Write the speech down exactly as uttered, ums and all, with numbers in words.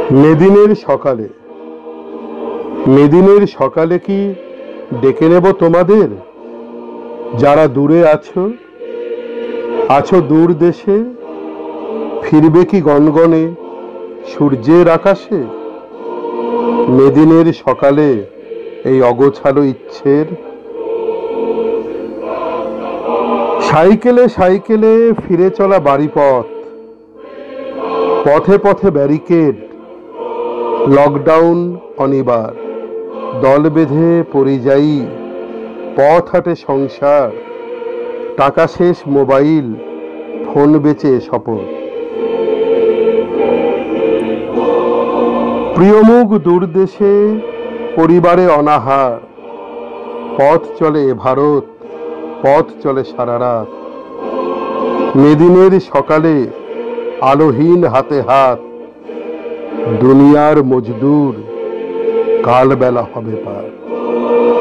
মেদিনের সকালে মেদিনের সকালে কি ডেকে নেব তোমাদের, যারা দূরে আছো আছো দূর দেশে? ফিরবে কি গনগনে সূর্যের আকাশে? মেদিনের সকালে এই অগোছালো ইচ্ছের। সাইকেলে সাইকেলে ফিরে চলা বাড়ি পথ, পথে পথে ব্যারিকেড, লকডাউন অনিবার, দল বেঁধে পরিযায়ী, পথ হাটে সংসার, টাকা শেষ মোবাইল, ফোন বেচে শপথ। প্রিয়মুখ দূরদেশে, পরিবারে অনাহার, পথ চলে এ ভারত, পথ চলে সারা রাত। মেদিনের সকালে আলোহীন হাতে হাত, দুনিয়ার মজদুর কাল বেলা হবে পার।